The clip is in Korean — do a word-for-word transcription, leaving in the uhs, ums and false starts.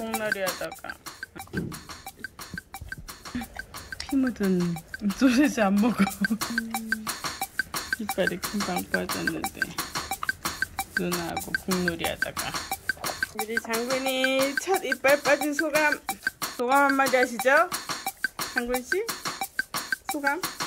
콩나리 하다가 피 묻은 소시지 안 먹어. 이빨이 금방 빠졌는데 누나하고 국놀이 하다가 우리 장군이 첫 이빨 빠진 소감 소감 한마디 하시죠? 장군씨? 소감?